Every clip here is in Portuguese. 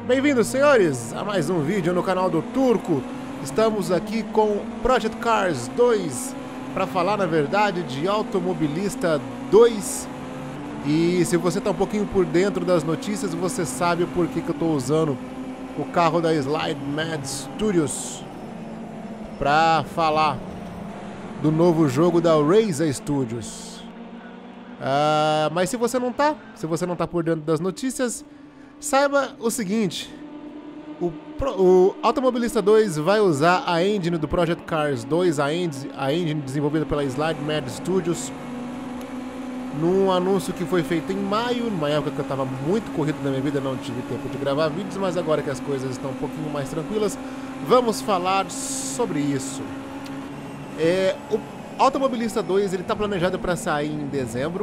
Bem-vindos, senhores, a mais um vídeo no canal do Turco. Estamos aqui com Project Cars 2 para falar, na verdade, de Automobilista 2. E se você está um pouquinho por dentro das notícias, você sabe o porquê que eu estou usando o carro da Slide Mad Studios para falar do novo jogo da Razer Studios. Mas se você não tá por dentro das notícias, saiba o seguinte: o Automobilista 2 vai usar a engine do Project Cars 2, a engine desenvolvida pela Slide Mad Studios, num anúncio que foi feito em maio, numa época que eu estava muito corrido na minha vida, não tive tempo de gravar vídeos, mas agora que as coisas estão um pouquinho mais tranquilas, vamos falar sobre isso. O Automobilista 2 está planejado para sair em dezembro.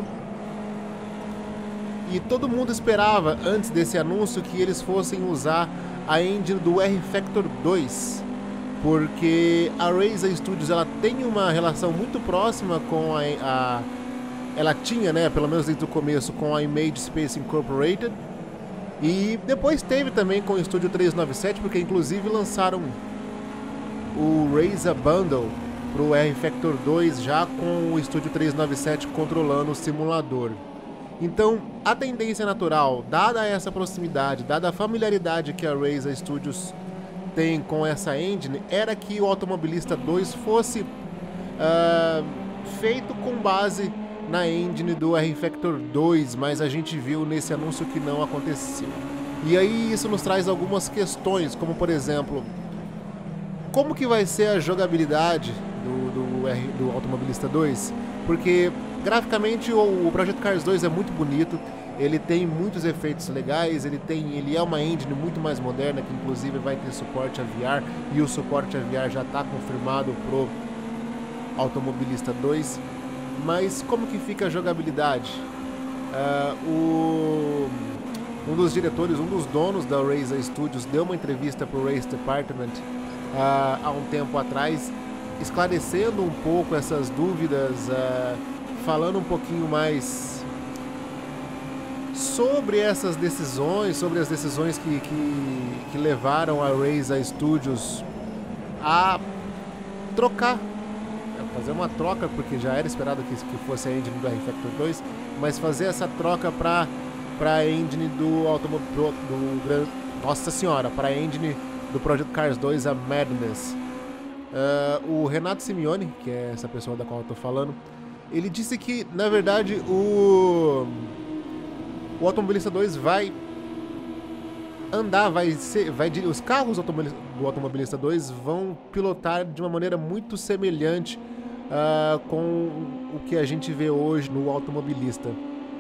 E todo mundo esperava, antes desse anúncio, que eles fossem usar a engine do R-Factor 2, porque a Razer Studios ela tem uma relação muito próxima com ela tinha, né, pelo menos desde o começo, com a Image Space Incorporated, e depois teve também com o Estúdio 397, porque inclusive lançaram o Razer Bundle para o R-Factor 2 já com o Estúdio 397 controlando o simulador. Então, a tendência natural, dada essa proximidade, dada a familiaridade que a Razer Studios tem com essa engine, era que o Automobilista 2 fosse feito com base na engine do R-Factor 2, mas a gente viu nesse anúncio que não aconteceu. E aí isso nos traz algumas questões, como por exemplo, como que vai ser a jogabilidade do Automobilista 2? Porque graficamente o Project Cars 2 é muito bonito, ele tem muitos efeitos legais, ele é uma engine muito mais moderna, que inclusive vai ter suporte a VR, e o suporte a VR já está confirmado pro Automobilista 2. Mas como que fica a jogabilidade? Um dos diretores, um dos donos da Razer Studios deu uma entrevista pro Race Department há um tempo atrás, esclarecendo um pouco essas dúvidas, falando um pouquinho mais sobre essas decisões, sobre as decisões que levaram a Razer Studios a trocar, fazer uma troca, porque já era esperado que fosse a engine do R-Factor 2, mas fazer essa troca para a engine para a engine do Project Cars 2, a Madness. O Renato Simeone, que é essa pessoa da qual eu tô falando, ele disse que, na verdade, o Automobilista 2 vai andar, os carros do Automobilista 2 vão pilotar de uma maneira muito semelhante com o que a gente vê hoje no Automobilista.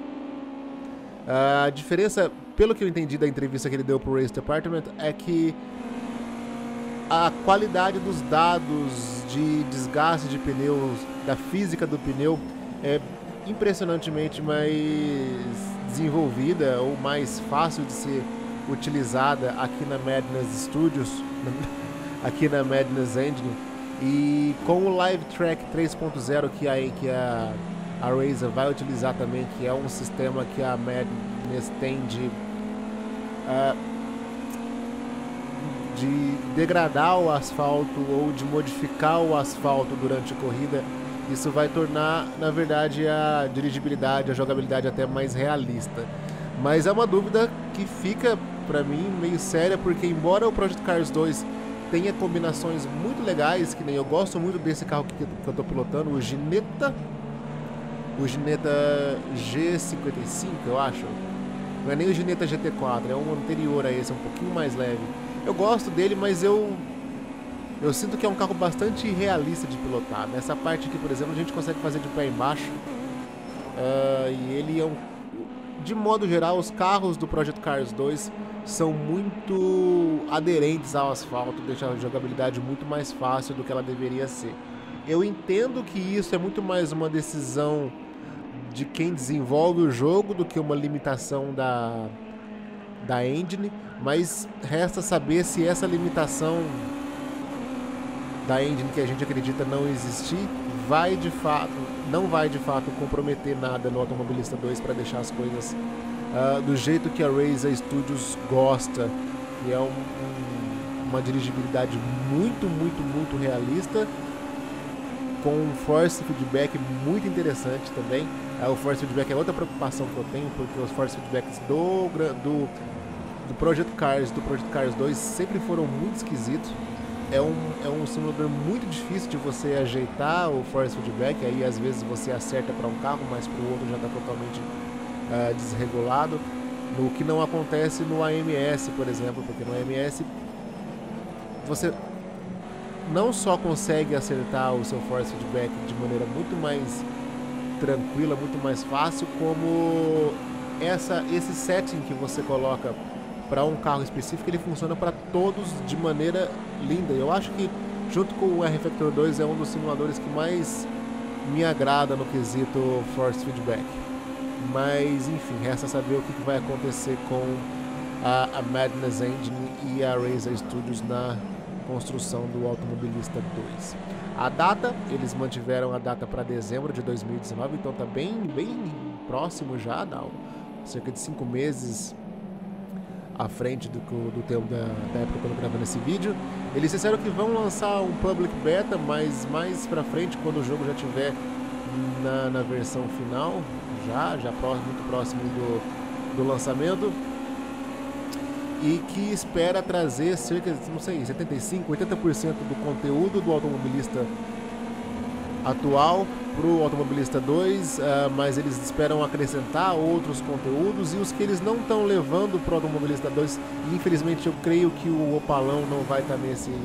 A diferença, pelo que eu entendi da entrevista que ele deu pro Race Department, é que a qualidade dos dados de desgaste de pneus, da física do pneu, é impressionantemente mais desenvolvida ou mais fácil de ser utilizada aqui na Madness Studios, aqui na Madness Engine. E com o Live Track 3.0 que a Razer vai utilizar também, que é um sistema que a Madness tem de degradar o asfalto ou de modificar o asfalto durante a corrida, isso vai tornar, na verdade, a dirigibilidade, a jogabilidade até mais realista. Mas é uma dúvida que fica, pra mim, meio séria, porque embora o Project Cars 2 tenha combinações muito legais, que nem eu gosto muito desse carro que eu tô pilotando, o Ginetta G55, eu acho. Não é nem o Ginetta GT4, é um anterior a esse, um pouquinho mais leve. Eu gosto dele, mas eu sinto que é um carro bastante realista de pilotar. Nessa parte aqui, por exemplo, a gente consegue fazer de pé embaixo. E ele é de modo geral, os carros do Project Cars 2 são muito aderentes ao asfalto, deixam a jogabilidade muito mais fácil do que ela deveria ser. Eu entendo que isso é muito mais uma decisão de quem desenvolve o jogo do que uma limitação da engine, mas resta saber se essa limitação da engine que a gente acredita não existir não vai de fato comprometer nada no Automobilista 2 para deixar as coisas do jeito que a Razer Studios gosta que é uma dirigibilidade muito realista, com um force feedback muito interessante também. O force feedback é outra preocupação que eu tenho, porque os force feedbacks do Project Cars, do Project Cars 2 sempre foram muito esquisitos. É um simulador muito difícil de você ajeitar o force feedback, aí às vezes você acerta para um carro, mas para o outro já está totalmente desregulado. O que não acontece no AMS, por exemplo, porque no AMS você não só consegue acertar o seu force feedback de maneira muito mais tranquila, muito mais fácil, como esse setting que você coloca para um carro específico, ele funciona para todos de maneira linda. Eu acho que, junto com o R-Factor 2, é um dos simuladores que mais me agrada no quesito force feedback. Mas, enfim, resta saber o que vai acontecer com a Madness Engine e a Razer Studios na construção do Automobilista 2. A data, eles mantiveram a data para dezembro de 2019, então tá bem próximo já, cerca de 5 meses à frente do tempo da época quando eu gravando esse vídeo. Eles disseram que vão lançar um public beta, mas mais pra frente, quando o jogo já estiver na versão final, muito próximo do lançamento, e que espera trazer cerca de, não sei, 75, 80% do conteúdo do automobilista atual para o Automobilista 2, mas eles esperam acrescentar outros conteúdos, e os que eles não estão levando para o Automobilista 2, infelizmente eu creio que o Opalão não vai estar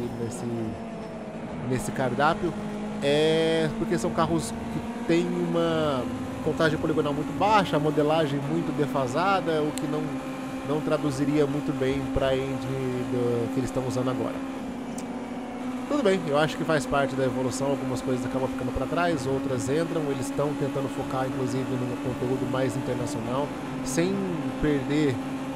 nesse cardápio, porque são carros que têm uma contagem poligonal muito baixa, a modelagem muito defasada, o que não traduziria muito bem para a engine que eles estão usando agora. Tudo bem, eu acho que faz parte da evolução, algumas coisas acabam ficando para trás, outras entram, eles estão tentando focar inclusive no conteúdo mais internacional, sem perder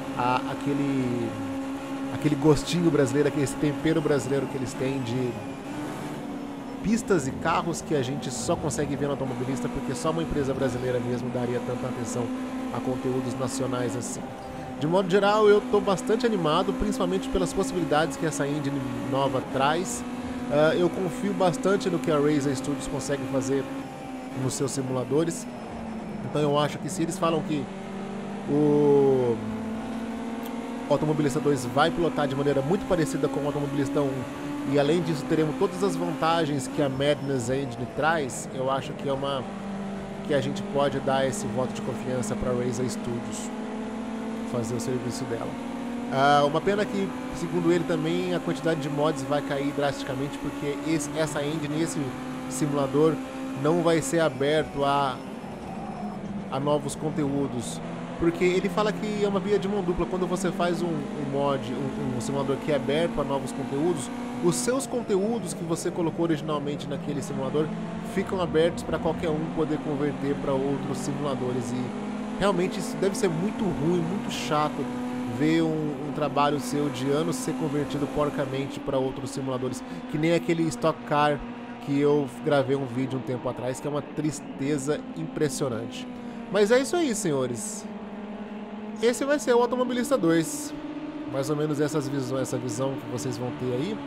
aquele gostinho brasileiro, aquele tempero brasileiro que eles têm de pistas e carros que a gente só consegue ver no Automobilista, porque só uma empresa brasileira mesmo daria tanta atenção a conteúdos nacionais assim. De modo geral, eu estou bastante animado, principalmente pelas possibilidades que essa engine nova traz. Eu confio bastante no que a Razer Studios consegue fazer nos seus simuladores. Então eu acho que se eles falam que o Automobilista 2 vai pilotar de maneira muito parecida com o Automobilista 1, e além disso teremos todas as vantagens que a Madness Engine traz, eu acho que a gente pode dar esse voto de confiança para a Razer Studios fazer o serviço dela. Uma pena que, segundo ele também, a quantidade de mods vai cair drasticamente, porque essa engine, esse simulador não vai ser aberto a novos conteúdos, porque ele fala que é uma via de mão dupla. Quando você faz um simulador que é aberto a novos conteúdos, os seus conteúdos que você colocou originalmente naquele simulador ficam abertos para qualquer um poder converter para outros simuladores, e realmente isso deve ser muito ruim, muito chato ver um trabalho seu de anos ser convertido porcamente para outros simuladores, que nem aquele Stock Car que eu gravei um vídeo um tempo atrás, que é uma tristeza impressionante. Mas é isso aí, senhores. Esse vai ser o Automobilista 2. Mais ou menos essa visão que vocês vão ter aí.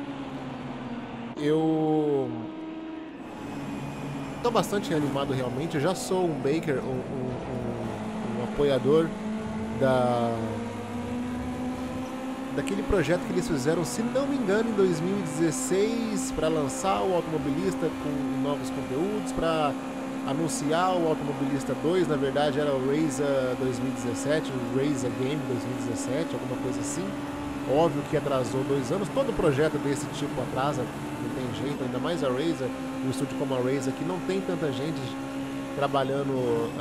Eu tô bastante animado realmente. Eu já sou um baker, um apoiador daquele projeto que eles fizeram, se não me engano, em 2016, para lançar o Automobilista com novos conteúdos, para anunciar o Automobilista 2. Na verdade era o Razer 2017, o Razer Game 2017, alguma coisa assim. Óbvio que atrasou 2 anos, todo projeto desse tipo atrasa, não tem jeito, ainda mais a Razer, um estúdio como a Razer, que não tem tanta gente trabalhando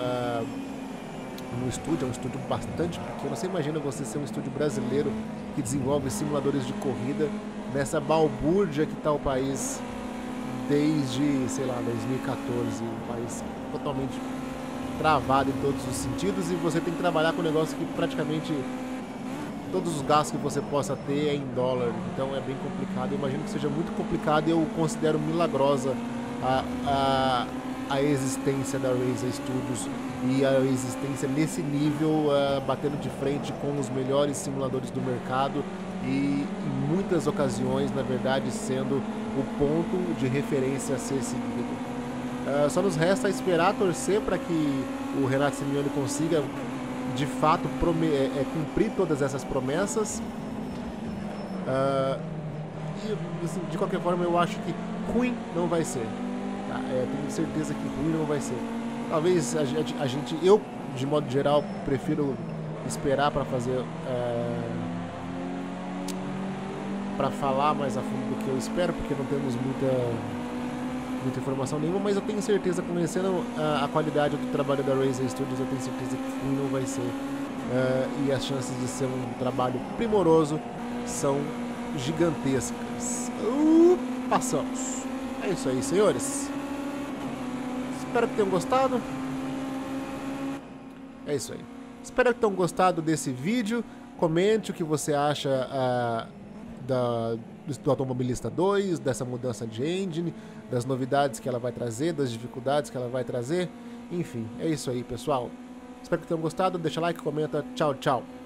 no estúdio, é um estúdio bastante pequeno. Você imagina você ser um estúdio brasileiro que desenvolve simuladores de corrida nessa balbúrdia que está o país desde, sei lá, 2014, um país totalmente travado em todos os sentidos, e você tem que trabalhar com um negócio que praticamente todos os gastos que você possa ter é em dólar, então é bem complicado. Eu imagino que seja muito complicado, e eu considero milagrosa a existência da Razer Studios e a existência nesse nível, batendo de frente com os melhores simuladores do mercado e em muitas ocasiões, na verdade, sendo o ponto de referência a ser seguido. Só nos resta esperar, torcer para que o Renato Simeone consiga de fato cumprir todas essas promessas. E assim, de qualquer forma, eu acho que ruim não vai ser, tá? Tenho certeza que ruim não vai ser. Talvez eu, de modo geral, prefiro esperar para fazer, para falar mais a fundo do que eu espero, porque não temos muita informação nenhuma, mas eu tenho certeza, conhecendo a qualidade do trabalho da Razer Studios, eu tenho certeza que ruim não vai ser, e as chances de ser um trabalho primoroso são gigantescas. Passamos. É isso aí, senhores. Espero que tenham gostado. É isso aí. Espero que tenham gostado desse vídeo. Comente o que você acha do Automobilista 2, dessa mudança de engine, das novidades que ela vai trazer, das dificuldades que ela vai trazer. Enfim, é isso aí, pessoal. Espero que tenham gostado. Deixa like, comenta. Tchau, tchau.